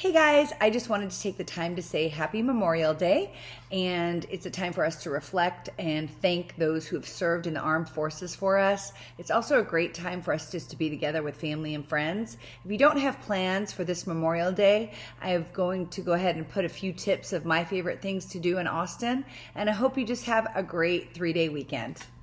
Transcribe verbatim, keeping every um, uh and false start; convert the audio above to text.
Hey guys, I just wanted to take the time to say happy Memorial Day, and it's a time for us to reflect and thank those who have served in the armed forces for us. It's also a great time for us just to be together with family and friends. If you don't have plans for this Memorial Day, I'm going to go ahead and put a few tips of my favorite things to do in Austin, and I hope you just have a great three-day weekend.